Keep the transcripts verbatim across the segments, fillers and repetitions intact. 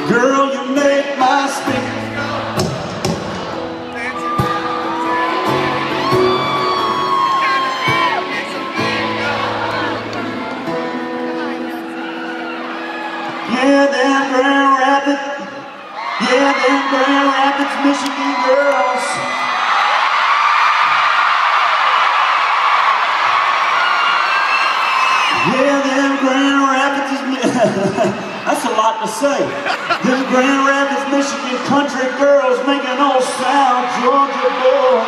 Girl, you make my spirit. Yeah, them Grand Rapids, yeah, them Grand Rapids, Michigan girls. Yeah, them Grand Rapids is, that's a lot to say. Them Grand Rapids, Michigan country girls making old South Georgia boy.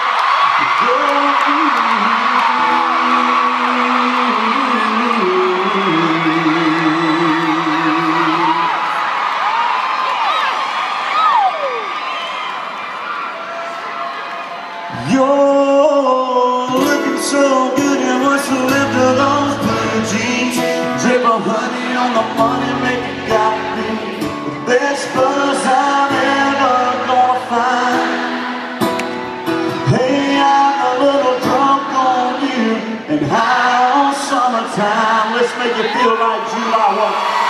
You're looking so good, and what's left of those blue jeans? Drip of honey on the money maker got me the best buzz I'm ever gonna find. Hey, I'm a little drunk on you and high on summertime. Let's make it feel like July one.